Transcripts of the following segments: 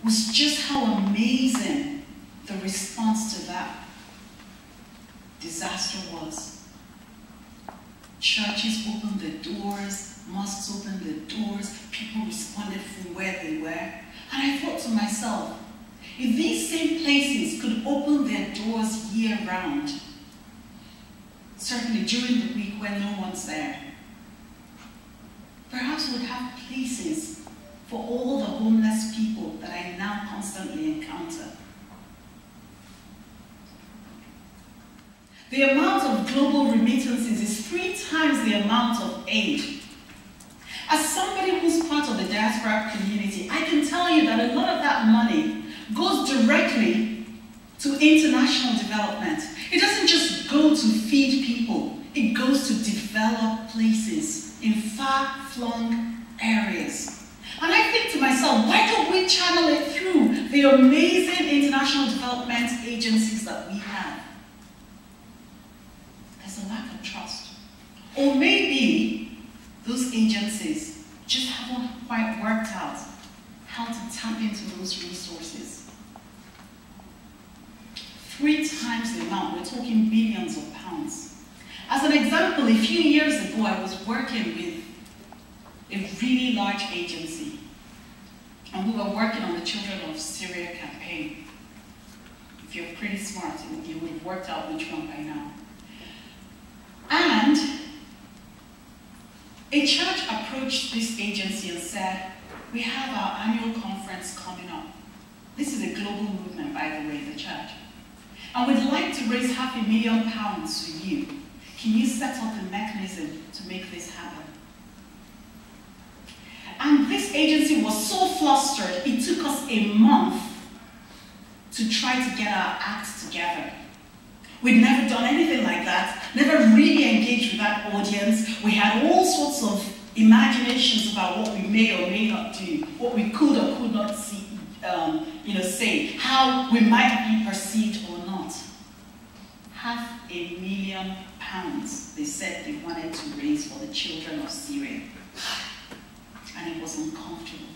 was just how amazing the response to that disaster was. Churches opened their doors, mosques opened their doors, people responded from where they were. And I thought to myself, if these same places could open their doors year-round, certainly during the week when no one's there, perhaps we'd have places for all the homeless people that I now constantly encounter. The amount of global remittances is 3 times the amount of aid. As somebody who's part of the diaspora community, I can tell you that a lot of that money goes directly to international development. It doesn't just go to feed people, it goes to develop places in far-flung areas. And I think to myself, why don't we channel it through the amazing international development agencies that we have? There's a lack of trust. Or maybe those agencies just haven't quite worked out how to tap into those resources. 3 times the amount, we're talking billions of pounds. As an example, a few years ago, I was working with a really large agency, and we were working on the Children of Syria campaign. If you're pretty smart, you would have worked out which one by now. And a church approached this agency and said, we have our annual conference coming up. This is a global movement, by the way, the church. And we'd like to raise £500,000 for you. Can you set up a mechanism to make this happen? And this agency was so flustered, it took us a month to try to get our acts together. We'd never done anything like that, never really engaged with that audience. We had all sorts of imaginations about what we may or may not do, what we could or could not see, say, how we might be perceived or not. £500,000 they said they wanted to raise for the children of Syria. And it was uncomfortable.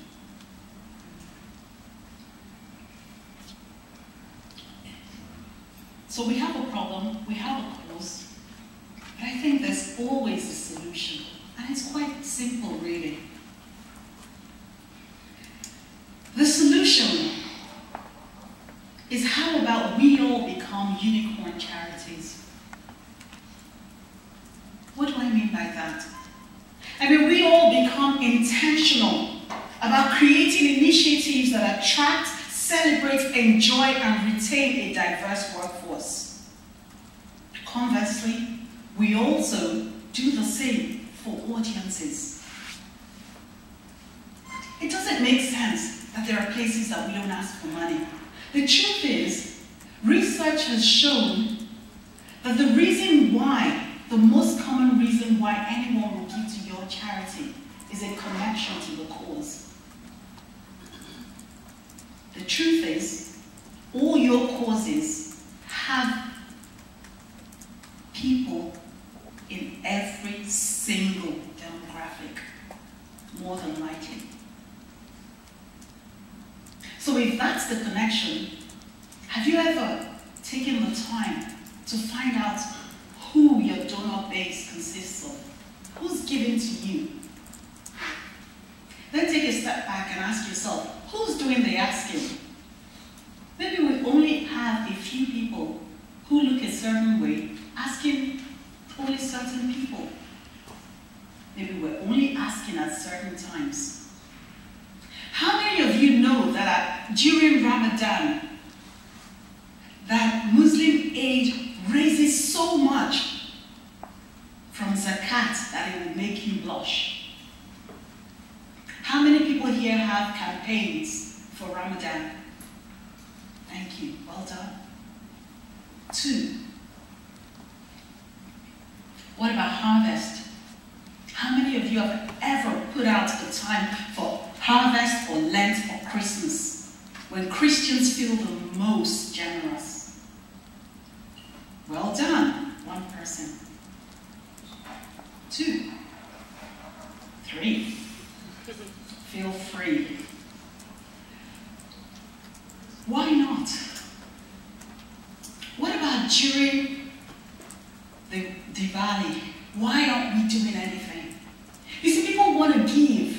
So we have a problem, we have a cause, but I think there's always a solution. And it's quite simple, really. The solution is how about we all become unicorn charities? What do I mean by that? I mean, we all become intentional about creating initiatives that attract, celebrate, enjoy, and retain a diverse workforce. Conversely, we also do the same for audiences. It doesn't make sense that there are places that we don't ask for money. The truth is, research has shown that the reason why, the most common reason why anyone will give to your charity is a connection to the cause. The truth is, all your causes have people in every single demographic, more than likely. So if that's the connection, have you ever taken the time to find out who your donor base consists of? Who's giving to you? Then take a step back and ask yourself, who's doing the asking? Maybe we only have a few people who look a certain way, asking only certain people. Maybe we're only asking at certain times. How many of you know that during Ramadan, that Muslim Aid raises so much from zakat that it will make you blush? How many people here have campaigns for Ramadan? Thank you, well done. 2. What about harvest? How many of you have ever put out the time for harvest or Lent or Christmas, when Christians feel the most generous? Well done, 1 person. 2. 3. Feel free. during the Diwali, why aren't we doing anything? You see, people want to give.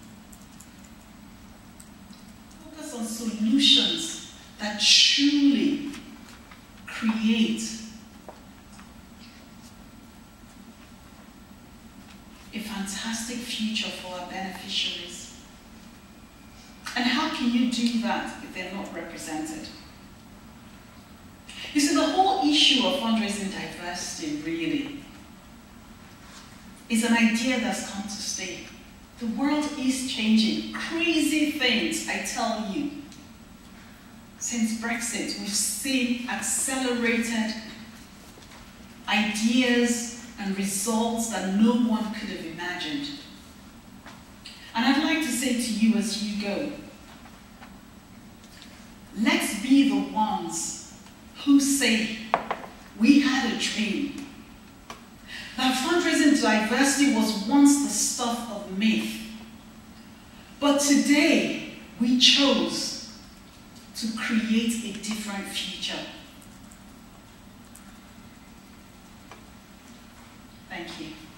Focus on solutions that truly create a fantastic future for our beneficiaries. And how can you do that if they're not represented? You see, the whole issue of fundraising diversity really is an idea that's come to stay. The world is changing. Crazy things, I tell you. Since Brexit, we've seen accelerated ideas and results that no one could have imagined. And I'd like to say to you as you go, let's be the ones who say, we had a dream. That fundraising diversity was once the stuff of myth. But today, we chose to create a different future. Thank you.